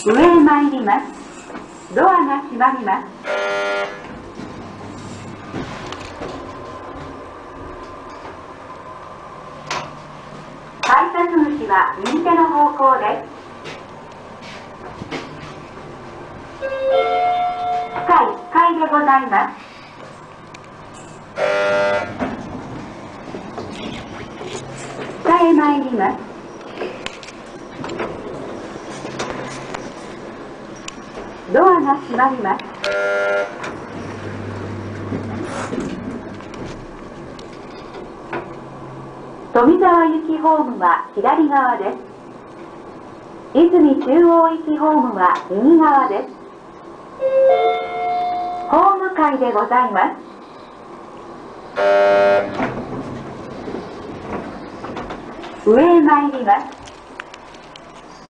上へ参ります。ドアが閉まります。改札口は右手の方向です。地下1階でございます。下へ参ります。ドアが閉まります。富沢行きホームは左側です。泉中央行きホームは右側です。ホーム階でございます。上へ参ります。